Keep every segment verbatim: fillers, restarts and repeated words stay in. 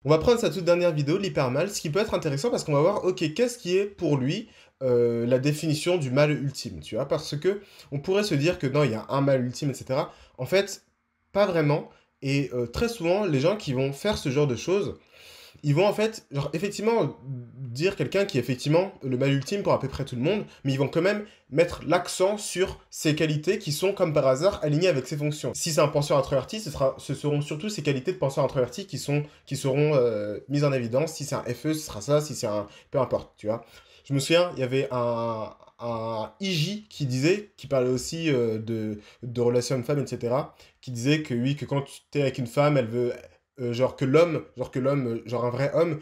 On va prendre sa toute dernière vidéo, l'hypermal, ce qui peut être intéressant parce qu'on va voir, ok, qu'est-ce qui est pour lui euh, la définition du mal ultime, tu vois, parce que on pourrait se dire que non, il y a un mal ultime, et cetera. En fait, pas vraiment, et euh, très souvent, les gens qui vont faire ce genre de choses, ils vont en fait, genre, effectivement, dire quelqu'un qui est effectivement le mal ultime pour à peu près tout le monde, mais ils vont quand même mettre l'accent sur ses qualités qui sont, comme par hasard, alignées avec ses fonctions. Si c'est un penseur introverti, ce, sera, ce seront surtout ses qualités de penseur introverti qui, sont, qui seront euh, mises en évidence. Si c'est un F E, ce sera ça. Si c'est un... Peu importe, tu vois. Je me souviens, il y avait un, un I J qui disait, qui parlait aussi euh, de, de relations hommes-femmes, et cetera, qui disait que oui, que quand tu es avec une femme, elle veut euh, genre que l'homme, genre que l'homme, euh, genre un vrai homme,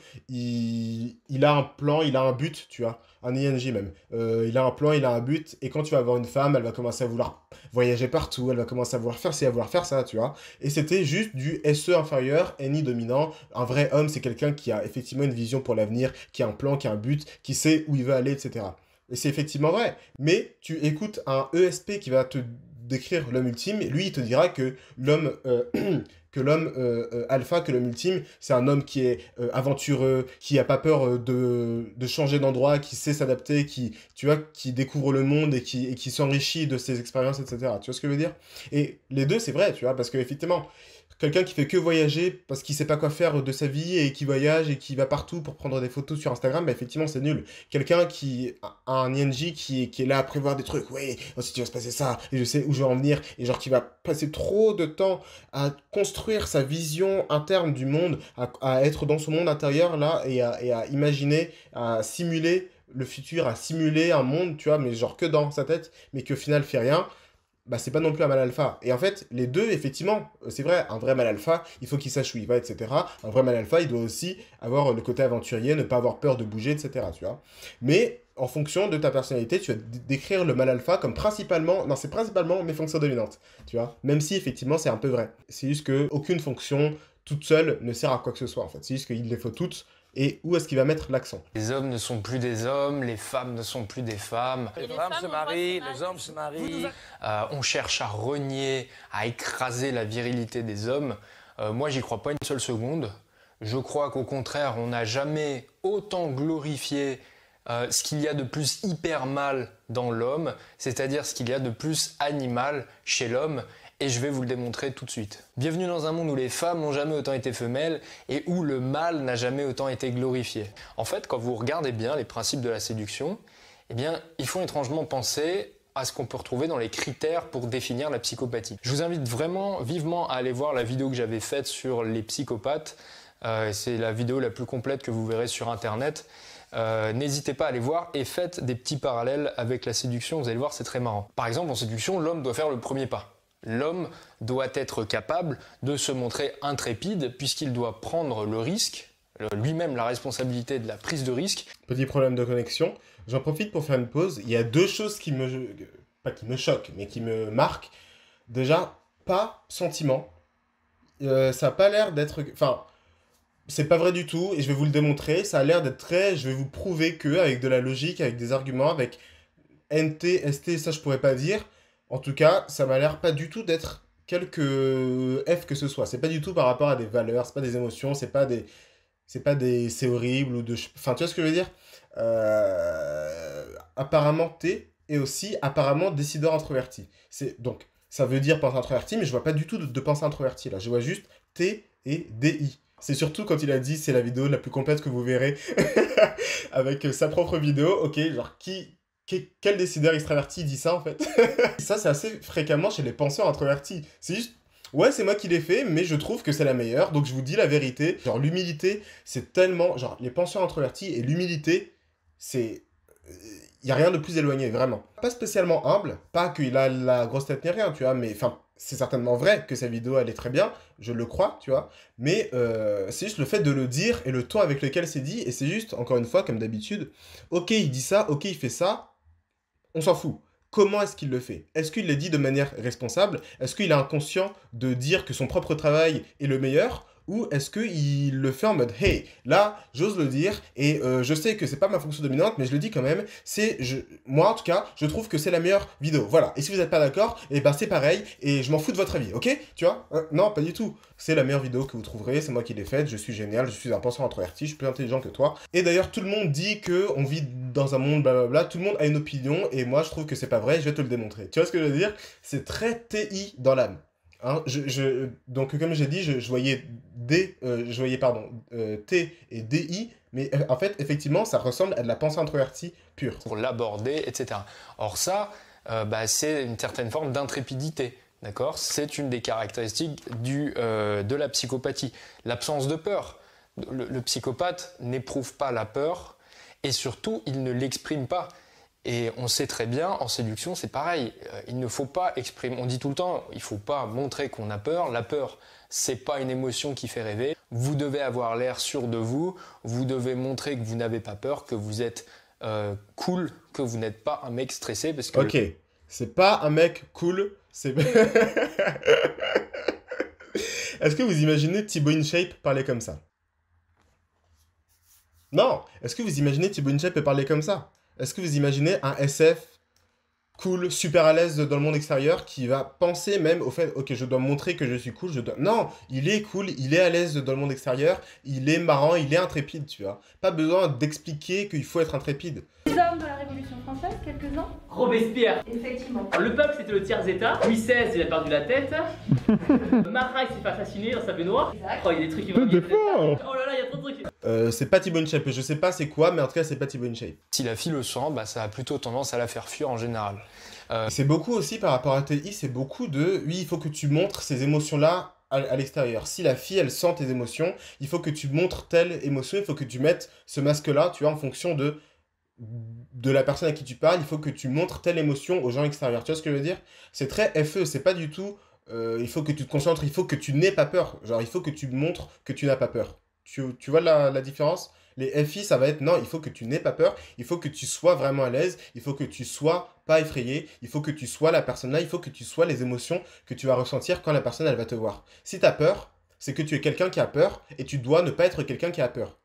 il, il a un plan, il a un but, tu vois, un I N G même. Euh, il a un plan, il a un but, et quand tu vas avoir une femme, elle va commencer à vouloir voyager partout, elle va commencer à vouloir faire ci, à vouloir faire ça, tu vois. Et c'était juste du S E inférieur, N I dominant. Un vrai homme, c'est quelqu'un qui a effectivement une vision pour l'avenir, qui a un plan, qui a un but, qui sait où il veut aller, et cetera. Et c'est effectivement vrai. Mais tu écoutes un E S P qui va te décrire l'homme ultime, lui, il te dira que l'homme euh, que l'homme euh, euh, alpha, que l'homme ultime, c'est un homme qui est euh, aventureux, qui a pas peur euh, de, de changer d'endroit, qui sait s'adapter, qui, tu vois, qui découvre le monde et qui, et qui s'enrichit de ses expériences, et cetera. Tu vois ce que je veux dire? Et les deux, c'est vrai, tu vois, parce que effectivement, quelqu'un qui fait que voyager parce qu'il sait pas quoi faire de sa vie et qui voyage et qui va partout pour prendre des photos sur Instagram, bah effectivement c'est nul. Quelqu'un qui a un I N G qui, qui est là à prévoir des trucs, oui, ensuite il va se passer ça, et je sais où je vais en venir, et genre qui va passer trop de temps à construire sa vision interne du monde, à, à être dans son monde intérieur là, et à, et à imaginer, à simuler le futur, à simuler un monde, tu vois, mais genre que dans sa tête, mais qui au final fait rien, bah c'est pas non plus un mal alpha. Et en fait, les deux, effectivement, euh, c'est vrai, un vrai mal alpha, il faut qu'il sache où il va, et cetera. Un vrai mal alpha, il doit aussi avoir le côté aventurier, ne pas avoir peur de bouger, et cetera. Tu vois. Mais en fonction de ta personnalité, tu vas d- décrire le mal alpha comme principalement, non, c'est principalement mes fonctions dominantes, tu vois. Même si effectivement c'est un peu vrai. C'est juste que aucune fonction toute seule ne sert à quoi que ce soit en fait. C'est juste qu'il les faut toutes. Et où est-ce qu'il va mettre l'accent? Les hommes ne sont plus des hommes, les femmes ne sont plus des femmes. Et Les les femmes femmes se ont le droit de marient, se les marier. hommes se marient. Euh, on cherche à renier, à écraser la virilité des hommes. Euh, moi, j'y crois pas une seule seconde. Je crois qu'au contraire, on n'a jamais autant glorifié euh, ce qu'il y a de plus hyper mal dans l'homme, c'est-à-dire ce qu'il y a de plus animal chez l'homme. Et je vais vous le démontrer tout de suite. Bienvenue dans un monde où les femmes n'ont jamais autant été femelles et où le mâle n'a jamais autant été glorifié. En fait, quand vous regardez bien les principes de la séduction, eh bien, ils font étrangement penser à ce qu'on peut retrouver dans les critères pour définir la psychopathie. Je vous invite vraiment vivement à aller voir la vidéo que j'avais faite sur les psychopathes. Euh, c'est la vidéo la plus complète que vous verrez sur Internet. Euh, n'hésitez pas à aller voir et faites des petits parallèles avec la séduction. Vous allez voir, c'est très marrant. Par exemple, en séduction, l'homme doit faire le premier pas. L'homme doit être capable de se montrer intrépide puisqu'il doit prendre le risque, lui-même la responsabilité de la prise de risque. Petit problème de connexion. J'en profite pour faire une pause. Il y a deux choses qui me... Pas qui me choquent, mais qui me marquent. Déjà, pas sentiment. Euh, ça a pas l'air d'être... Enfin, c'est pas vrai du tout, et je vais vous le démontrer. Ça a l'air d'être très... Je vais vous prouver que, avec de la logique, avec des arguments, avec N T, S T, ça je pourrais pas dire. En tout cas, ça m'a l'air pas du tout d'être quelque F que ce soit. C'est pas du tout par rapport à des valeurs, c'est pas des émotions, c'est pas des... C'est pas des... C'est horrible ou de... Enfin, tu vois ce que je veux dire? Euh, apparemment T et aussi apparemment décideur introverti. C'est donc ça veut dire pensée introverti, mais je vois pas du tout de, de pensée introverti là. Je vois juste T et D I. C'est surtout quand il a dit c'est la vidéo la plus complète que vous verrez avec sa propre vidéo. Ok, genre qui, qui quel décideur extraverti dit ça en fait? Ça c'est assez fréquemment chez les penseurs introvertis. C'est juste ouais, c'est moi qui l'ai fait, mais je trouve que c'est la meilleure, donc je vous dis la vérité. Genre, l'humilité, c'est tellement... Genre, les penseurs introvertis et l'humilité, c'est... Il n'y a rien de plus éloigné, vraiment. Pas spécialement humble, pas qu'il a la grosse tête ni rien, tu vois, mais enfin, c'est certainement vrai que sa vidéo, elle est très bien, je le crois, tu vois, mais euh, c'est juste le fait de le dire et le ton avec lequel c'est dit, et c'est juste, encore une fois, comme d'habitude, ok, il dit ça, ok, il fait ça, on s'en fout. Comment est-ce qu'il le fait? Est-ce qu'il le dit de manière responsable? Est-ce qu'il est inconscient de dire que son propre travail est le meilleur? ou est-ce qu'il le fait en mode hey, là, j'ose le dire, et euh, je sais que c'est pas ma fonction dominante, mais je le dis quand même, c'est, je, moi en tout cas, je trouve que c'est la meilleure vidéo, voilà. Et si vous n'êtes pas d'accord, et ben c'est pareil, et je m'en fous de votre avis, ok? Tu vois? Euh, non, pas du tout. C'est la meilleure vidéo que vous trouverez, c'est moi qui l'ai faite, je suis génial, je suis un penseur introverti, je suis plus intelligent que toi. Et d'ailleurs, tout le monde dit que on vit dans un monde blablabla, tout le monde a une opinion, et moi je trouve que c'est pas vrai, je vais te le démontrer. Tu vois ce que je veux dire? C'est très T I dans l'âme. Hein, je, je- donc comme j'ai dit, je, je voyais D, euh, je voyais pardon, euh, T et D I, mais euh, en fait, effectivement, ça ressemble à de la pensée introvertie pure. pour l'aborder, et cetera. Or ça, euh, bah, c'est une certaine forme d'intrépidité. D'accord? C'est une des caractéristiques du, euh, de la psychopathie. L'absence de peur. Le, le psychopathe n'éprouve pas la peur et surtout, il ne l'exprime pas. Et on sait très bien, en séduction, c'est pareil. Euh, il ne faut pas exprimer. On dit tout le temps, il ne faut pas montrer qu'on a peur. La peur, c'est pas une émotion qui fait rêver. Vous devez avoir l'air sûr de vous. Vous devez montrer que vous n'avez pas peur, que vous êtes euh, cool, que vous n'êtes pas un mec stressé, parce que Ok, c'est pas un mec cool, c'est... Est-ce que vous imaginez Thibaut InShape parler comme ça? Non! Est-ce que vous imaginez Thibaut InShape parler comme ça? Est-ce que vous imaginez un S F cool, super à l'aise dans le monde extérieur, qui va penser même au fait, ok, je dois montrer que je suis cool, je dois... Non, il est cool, il est à l'aise dans le monde extérieur, il est marrant, il est intrépide, tu vois. Pas besoin d'expliquer qu'il faut être intrépide. Les hommes de la Révolution française, quelques-uns? Robespierre. Effectivement. Le peuple, c'était le tiers-état. Louis seize, il a perdu la tête. Marat, il s'est fait assassiner dans sa baignoire. Exact. Oh, il y a des trucs qui vont T'es venir. fort. Oh là là, il y a trop de trucs. Euh, c'est pas Thibaut InShape, je sais pas c'est quoi, mais en tout cas, c'est pas Thibaut InShape. si la fille le sent, bah, ça a plutôt tendance à la faire fuir en général. C'est beaucoup aussi par rapport à T I, c'est beaucoup de oui, il faut que tu montres ces émotions-là à, à l'extérieur. Si la fille, elle sent tes émotions, il faut que tu montres telle émotion, il faut que tu mettes ce masque-là, tu vois, en fonction de, de la personne à qui tu parles, il faut que tu montres telle émotion aux gens extérieurs. Tu vois ce que je veux dire? C'est très F E, c'est pas du tout euh, il faut que tu te concentres, il faut que tu n'aies pas peur. Genre, il faut que tu montres que tu n'as pas peur. Tu, tu vois la, la différence? Les F I, ça va être non, il faut que tu n'aies pas peur, il faut que tu sois vraiment à l'aise, il faut que tu sois pas effrayé, il faut que tu sois la personne là, il faut que tu sois les émotions que tu vas ressentir quand la personne elle va te voir. Si tu as peur, c'est que tu es quelqu'un qui a peur et tu dois ne pas être quelqu'un qui a peur.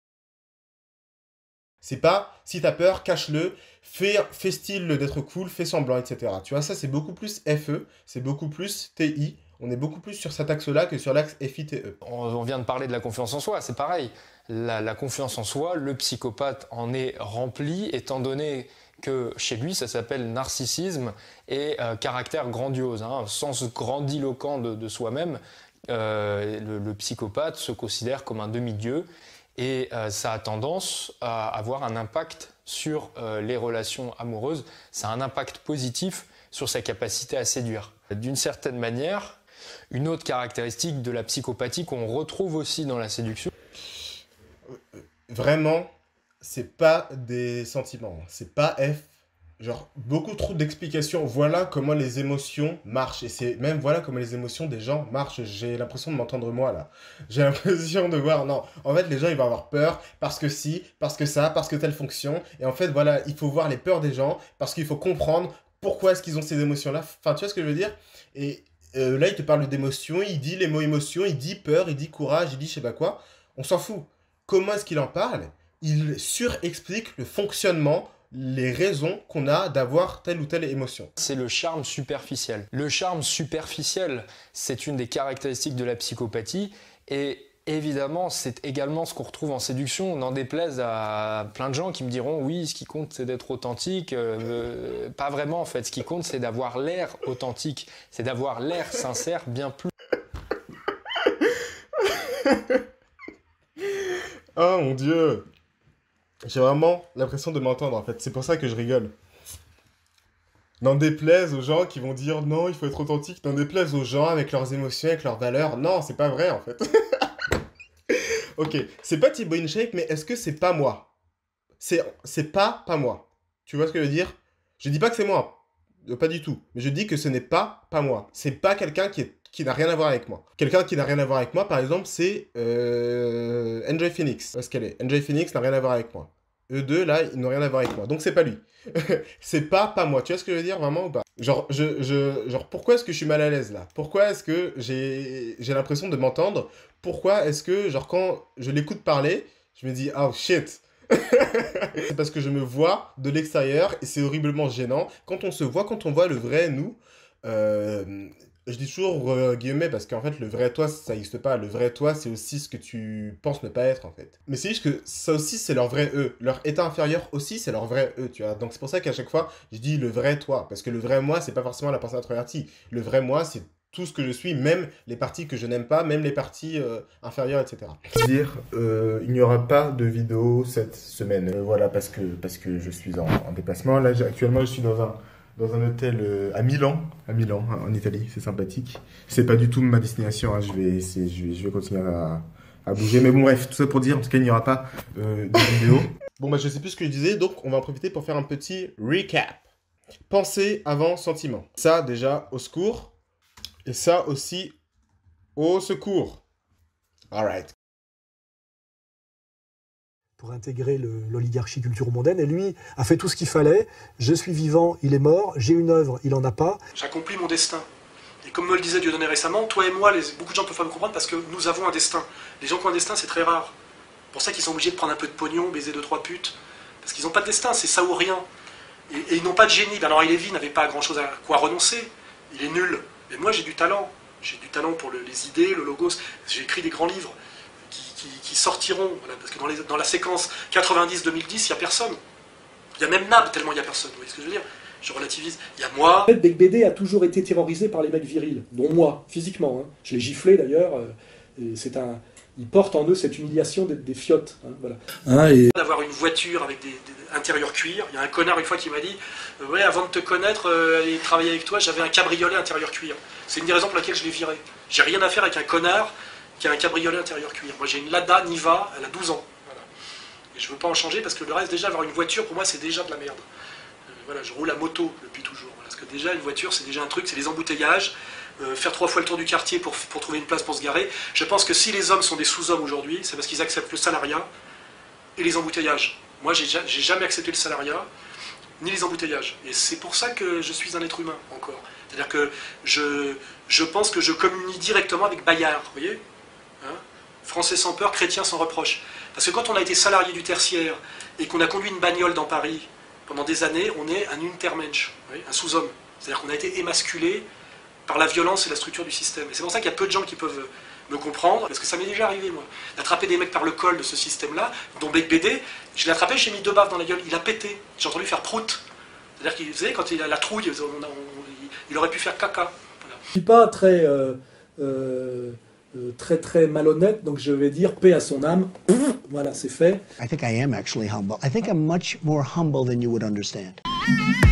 C'est pas si t'as peur, cache-le, fais, fais style d'être cool, fais semblant, et cetera. Tu vois, ça c'est beaucoup plus F E, c'est beaucoup plus T I. On est beaucoup plus sur cet axe-là que sur l'axe F I T E. On, on vient de parler de la confiance en soi, c'est pareil. La, la confiance en soi, le psychopathe en est rempli, étant donné que chez lui, ça s'appelle narcissisme et euh, caractère grandiose, hein, sens grandiloquent de, de soi-même. Euh, le, le psychopathe se considère comme un demi-dieu et euh, ça a tendance à avoir un impact sur euh, les relations amoureuses. Ça a un impact positif sur sa capacité à séduire. D'une certaine manière, une autre caractéristique de la psychopathie qu'on retrouve aussi dans la séduction, Vraiment, c'est pas des sentiments, c'est pas F. Genre, beaucoup trop d'explications. Voilà comment les émotions marchent. Et c'est même voilà comment les émotions des gens marchent. J'ai l'impression de m'entendre moi là. J'ai l'impression de voir. Non, en fait, les gens ils vont avoir peur parce que si, parce que ça, parce que telle fonction. Et en fait, voilà, il faut voir les peurs des gens parce qu'il faut comprendre pourquoi est-ce qu'ils ont ces émotions-là. Enfin, tu vois ce que je veux dire? Et euh, là, il te parle d'émotions, il dit les mots émotion, il dit peur, il dit courage, il dit je sais pas quoi. On s'en fout. Comment est-ce qu'il en parle? Il surexplique le fonctionnement, les raisons qu'on a d'avoir telle ou telle émotion. c'est le charme superficiel. Le charme superficiel, c'est une des caractéristiques de la psychopathie et évidemment, c'est également ce qu'on retrouve en séduction. N'en déplaise à plein de gens qui me diront oui, ce qui compte, c'est d'être authentique. Euh, pas vraiment en fait. Ce qui compte, c'est d'avoir l'air authentique. C'est d'avoir l'air sincère bien plus. Oh mon dieu! J'ai vraiment l'impression de m'entendre en fait, c'est pour ça que je rigole. N'en déplaise aux gens qui vont dire non, il faut être authentique, n'en déplaise aux gens avec leurs émotions, avec leurs valeurs. Non, c'est pas vrai en fait. Ok, c'est pas Thibaut InShape, mais est-ce que c'est pas moi? C'est c'est pas pas moi. Tu vois ce que je veux dire? Je dis pas que c'est moi, euh, pas du tout, mais je dis que ce n'est pas pas moi. C'est pas quelqu'un qui est qui n'a rien à voir avec moi. Quelqu'un qui n'a rien à voir avec moi, par exemple, c'est euh, Enjoy Phoenix. Où est-ce qu'elle est? Enjoy Phoenix n'a rien à voir avec moi. eux deux, là, ils n'ont rien à voir avec moi. Donc, c'est pas lui. C'est pas pas moi. Tu vois ce que je veux dire, vraiment, ou pas? Genre, je, je, genre, pourquoi est-ce que je suis mal à l'aise, là? Pourquoi est-ce que j'ai j'ai l'impression de m'entendre? Pourquoi est-ce que, genre, quand je l'écoute parler, je me dis, oh, shit! C'est parce que je me vois de l'extérieur et c'est horriblement gênant. Quand on se voit, quand on voit le vrai nous, euh, je dis toujours euh, guillemets parce qu'en fait le vrai toi ça n'existe pas. Le vrai toi c'est aussi ce que tu penses ne pas être en fait. Mais c'est juste que ça aussi c'est leur vrai eux. Leur état inférieur aussi c'est leur vrai eux, tu vois. Donc c'est pour ça qu'à chaque fois je dis le vrai toi. Parce que le vrai moi c'est pas forcément la personne introvertie. Le vrai moi c'est tout ce que je suis, même les parties que je n'aime pas, même les parties euh, inférieures, et cetera. Dire, euh, il n'y aura pas de vidéo cette semaine. Euh, voilà, parce que, parce que je suis en, en déplacement. Là, actuellement, je suis dans un, dans un hôtel euh, à Milan, à Milan, hein, en Italie. C'est sympathique. C'est pas du tout ma destination. Hein. Je vais, c'est, je vais, je vais continuer à, à bouger. Mais bon, bref, tout ça pour dire, en tout cas, il n'y aura pas euh, de vidéo. Bon, bah, je sais plus ce que je disais, donc on va en profiter pour faire un petit recap. Pensée avant sentiment. Ça, déjà, au secours. Et ça aussi, au secours. All right. Pour intégrer le, l'oligarchie culturo-mondaine. Et lui a fait tout ce qu'il fallait. Je suis vivant, il est mort. J'ai une œuvre, il en a pas. J'accomplis mon destin. Et comme me le disait Dieudonné récemment, toi et moi, les, beaucoup de gens peuvent pas me comprendre parce que nous avons un destin. Les gens qui ont un destin, c'est très rare. C'est pour ça qu'ils sont obligés de prendre un peu de pognon, baiser deux, trois putes. Parce qu'ils n'ont pas de destin, c'est ça ou rien. Et, et ils n'ont pas de génie. Bernard Lévy n'avait pas grand-chose à quoi renoncer. Il est nul. Mais moi, j'ai du talent. J'ai du talent pour le, les idées, le logos. J'ai écrit des grands livres qui, qui, qui sortiront. Voilà, parce que dans, les, dans la séquence quatre-vingt-dix deux mille dix, il n'y a personne. Il y a même Nab, tellement il n'y a personne. Vous voyez ce que je veux dire? Je relativise. Il y a moi. En fait, Bec B D a toujours été terrorisé par les mecs virils, dont moi, physiquement. Hein. Je l'ai giflé d'ailleurs. Euh, c'est un... Ils portent en eux cette humiliation d'être des fiottes. Hein, voilà. Hein, et... D'avoir une voiture avec des, des intérieurs cuir. Il y a un connard une fois qui m'a dit euh, ouais, avant de te connaître euh, et travailler avec toi, j'avais un cabriolet intérieur cuir. C'est une des raisons pour laquelle je l'ai viré. J'ai rien à faire avec un connard qui a un cabriolet intérieur cuir. Moi j'ai une Lada Niva, elle a douze ans. Voilà. Et je veux pas en changer parce que le reste, déjà, avoir une voiture, pour moi, c'est déjà de la merde. Euh, voilà, je roule à moto depuis toujours. Voilà, parce que déjà, une voiture, c'est déjà un truc, c'est les embouteillages. Euh, faire trois fois le tour du quartier pour, pour trouver une place pour se garer. Je pense que si les hommes sont des sous-hommes aujourd'hui, c'est parce qu'ils acceptent le salariat et les embouteillages. Moi, j'ai j'ai jamais accepté le salariat, ni les embouteillages. Et c'est pour ça que je suis un être humain, encore. C'est-à-dire que je, je pense que je communie directement avec Bayard, vous voyez, hein, Français sans peur, chrétien sans reproche. Parce que quand on a été salarié du tertiaire et qu'on a conduit une bagnole dans Paris pendant des années, on est un Untermensch, vous voyez, un sous-homme. C'est-à-dire qu'on a été émasculé par la violence et la structure du système. Et c'est pour ça qu'il y a peu de gens qui peuvent me comprendre, parce que ça m'est déjà arrivé, moi, d'attraper des mecs par le col de ce système-là, dont Bec B D, je l'ai attrapé, j'ai mis deux baffes dans la gueule, il a pété, j'ai entendu faire prout. C'est-à-dire qu'il, vous savez, quand il a la trouille, on a, on, il aurait pu faire caca. Voilà. Je suis pas très, euh, euh, très, très malhonnête, donc je vais dire paix à son âme. Voilà, c'est fait. I think I am actually humble. I think I'm much more humble than you would understand.